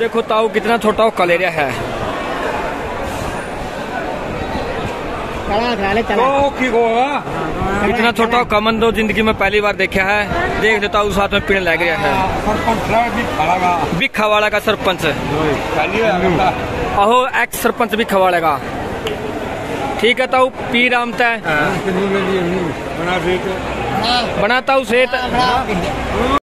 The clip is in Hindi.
देखो ताऊ कितना छोटा वो कलेरिया है। इतना छोटा कमन दो जिंदगी में पहली बार देखा है। देख लेता हूँ साथ में पीने लग गया है। भिखावाड़ा का सरपंच अहो एक्स सरपंच भिखावाड़ा का। ठीक है ताऊ पी रामता है बनाता हूँ सेठ।